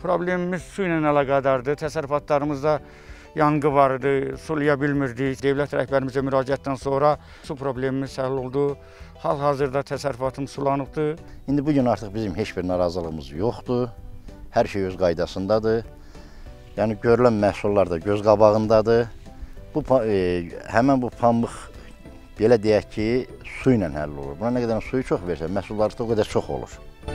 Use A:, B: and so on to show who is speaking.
A: Problemimiz su ilə əlaqədardır. Təsərrüfatlarımızda yanğı var idi, sulaya bilmirdik. Dövlət rəhbərimizə müraciətdən sonra su problemimiz həll oldu. Hal-hazırda təsərrüfatım sulanıbdır.
B: İndi bugün artıq bizim heç bir narazılığımız yoxdur. Hər şey öz qaydasındadır. Yəni görülən məhsullar da göz qabağındadır. Həmən bu pambıq belə deyək ki, su ilə həll olur. Buna nə qədər suyu çox versə, məhsulları da o qədər çox olur.